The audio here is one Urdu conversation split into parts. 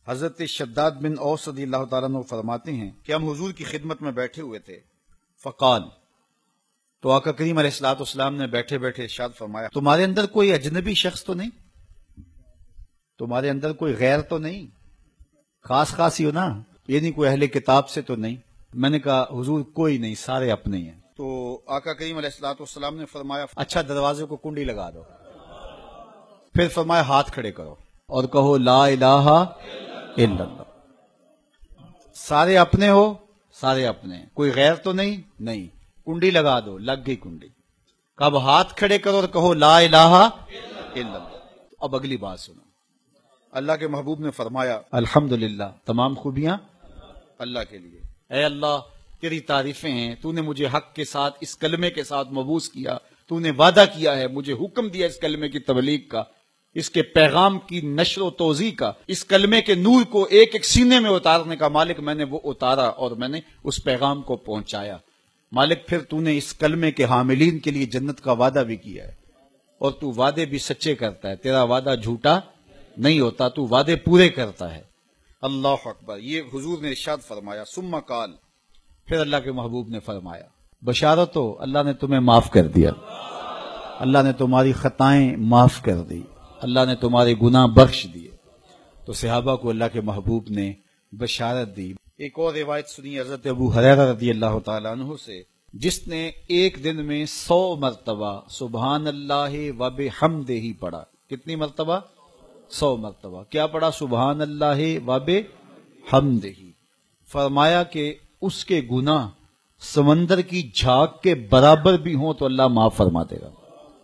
حضرت شداد بن اوس رضی اللہ تعالیٰ عنہ فرماتے ہیں کہ ہم حضور کی خدمت میں بیٹھے ہوئے تھے، فقال، تو آقا کریم علیہ الصلوۃ والسلام نے بیٹھے بیٹھے ارشاد فرمایا، تمہارے اندر کوئی اجنبی شخص تو نہیں؟ تمہارے اندر کوئی غیر تو نہیں؟ خاص ہی ہو نا، یہ نہیں کوئی اہل کتاب سے تو نہیں؟ میں نے کہا حضور کوئی نہیں، سارے اپنے ہیں۔ تو آقا کریم علیہ الصلوۃ والسلام نے فرمایا اچھا دروازے کو کنڈی لگا دو، پھر فرمایا ہاتھ کھڑے کرو اور کہو لا الہ الا اللہ۔ سارے اپنے ہو؟ سارے اپنے ہیں، کوئی غیر تو نہیں؟ نہیں، کنڈی لگا دو، لگ گئی کنڈی۔ کب ہاتھ کھڑے کرو اور کہو لا الہ الا اللہ۔ اب اگلی بات سنو، اللہ کے محبوب نے فرمایا الحمدللہ، تمام خوبیاں اللہ کے لیے۔ اے اللہ تیری تعریفیں ہیں، تو نے مجھے حق کے ساتھ اس کلمے کے ساتھ مبعوث کیا، تو نے وعدہ کیا ہے، مجھے حکم دیا اس کلمے کی تبلیغ کا، اس کے پیغام کی نشر و توزیع کا، اس کلمے کے نور کو ایک ایک سینے میں اتارنے کا۔ مالک میں نے وہ اتارا اور میں نے اس پیغام کو پہنچایا۔ مالک پھر تو نے اس کلمے کے حاملین کے لیے جنت کا وعدہ بھی کیا ہے، اور تو وعدے بھی سچے کرتا ہے، تیرا وعدہ جھوٹا نہیں ہوتا، تو وعدے پورے کرتا ہے۔ اللہ اکبر، یہ حضور نے ارشاد فرمایا۔ ثم قال، پھر اللہ کے محبوب نے فرمایا بشارت ہو، اللہ نے تمہیں معاف کر دیا، اللہ نے تمہاری خطائیں معاف کر دی، اللہ نے تمہارے گناہ بخش دیے۔ تو صحابہ کو اللہ کے محبوب نے بشارت دی۔ ایک اور روایت سنی حضرت ابو ہریرہ رضی اللہ تعالیٰ عنہ سے، جس نے ایک دن میں 100 مرتبہ سبحان اللہ و بحمدہ پڑھا۔ کتنی مرتبہ؟ 100 مرتبہ۔ کیا پڑھا؟ سبحان اللہ و بحمدہ۔ فرمایا کہ اس کے گناہ سمندر کی جھاگ کے برابر بھی ہوں تو اللہ معاف فرما دے گا۔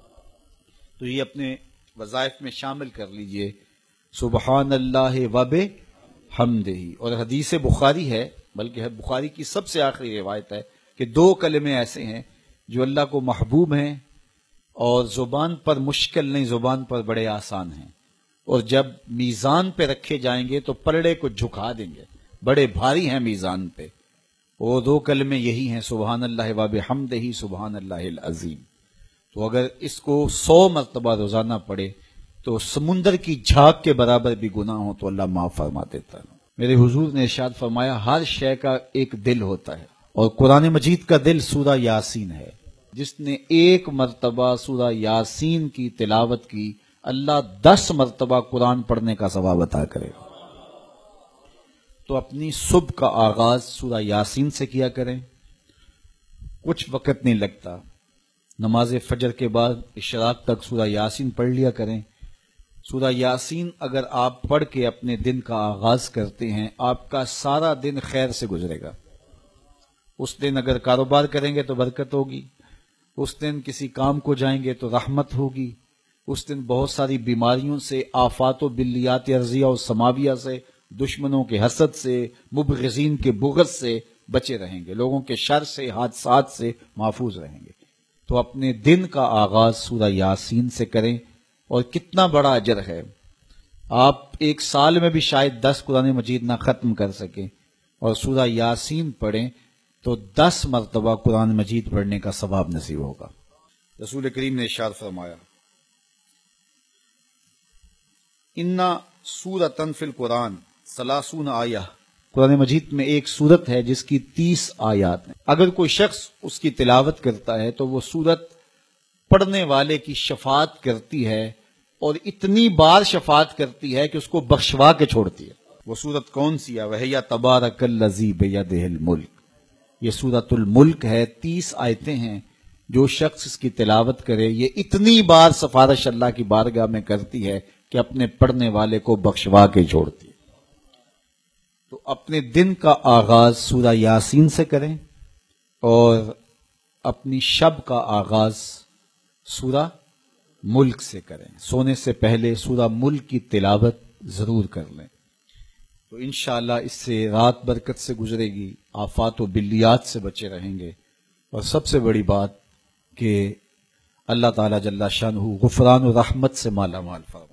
تو یہ اپنے وظائف میں شامل کر لیجئے، سبحان اللہ و بحمدہ۔ اور حدیث بخاری ہے، بلکہ بخاری کی سب سے آخری روایت ہے کہ 2 کلمے ایسے ہیں جو اللہ کو محبوب ہیں اور زبان پر مشکل نہیں، زبان پر بڑے آسان ہیں، اور جب میزان پہ رکھے جائیں گے تو پلڑے کو جھکا دیں گے، بڑے بھاری ہیں میزان پہ۔ وہ 2 کلمے یہی ہیں، سبحان اللہ و بحمدہ، سبحان اللہ العظیم۔ تو اگر اس کو 100 مرتبہ روزانہ پڑھے تو سمندر کی جھاگ کے برابر بھی گناہ ہو تو اللہ معاف فرما دیتا ہے۔ میرے حضور نے ارشاد فرمایا ہر شے کا ایک دل ہوتا ہے، اور قرآن مجید کا دل سورہ یاسین ہے۔ جس نے 1 مرتبہ سورہ یاسین کی تلاوت کی، اللہ 10 مرتبہ قرآن پڑھنے کا ثواب عطا کرے گا۔ تو اپنی صبح کا آغاز سورہ یاسین سے کیا کریں، کچھ وقت نہیں لگتا، نماز فجر کے بعد اشراق تک سورہ یاسین پڑھ لیا کریں۔ سورہ یاسین اگر آپ پڑھ کے اپنے دن کا آغاز کرتے ہیں، آپ کا سارا دن خیر سے گزرے گا۔ اس دن اگر کاروبار کریں گے تو برکت ہوگی، اس دن کسی کام کو جائیں گے تو رحمت ہوگی، اس دن بہت ساری بیماریوں سے، آفات و بلیات ارضیہ و سماویہ سے، دشمنوں کے حسد سے، مبغضین کے بغض سے بچے رہیں گے، لوگوں کے شر سے، حادثات سے محفوظ رہیں گے۔ تو اپنے دن کا آغاز سورہ یاسین سے کریں، اور کتنا بڑا اجر ہے۔ آپ 1 سال میں بھی شاید 10 قرآن مجید نہ ختم کر سکیں، اور سورہ یاسین پڑھیں تو 10 مرتبہ قرآن مجید پڑھنے کا ثواب نصیب ہوگا۔ رسول کریم نے ارشاد فرمایا اِنَّ سورۃ فی القرآن 30 آیہ، قرآن مجید میں ایک سورت ہے جس کی 30 آیات ہیں۔ اگر کوئی شخص اس کی تلاوت کرتا ہے تو وہ سورت پڑھنے والے کی شفاعت کرتی ہے، اور اتنی بار شفاعت کرتی ہے کہ اس کو بخشوا کے چھوڑتی ہے۔ وہ سورت کون سی ہے؟ وَهِيَ تَبَارَكَ الَّذِي بِيَدِهِ الْمُلْكُ، یہ سورۃ الملک ہے، 30 آیتیں ہیں۔ جو شخص اس کی تلاوت کرے، یہ اتنی بار سفارش اللہ کی بارگاہ میں کرتی ہے کہ اپنے پڑھنے والے کو بخشوا کے چھوڑتی ہے۔ تو اپنے دن کا آغاز سورہ یاسین سے کریں، اور اپنی شب کا آغاز سورہ ملک سے کریں۔ سونے سے پہلے سورہ ملک کی تلاوت ضرور کر لیں، تو انشاءاللہ اس سے رات برکت سے گزرے گی، آفات و بلیات سے بچے رہیں گے، اور سب سے بڑی بات کہ اللہ تعالیٰ جل شانہ غفران و رحمت سے مالا مال فرمائے۔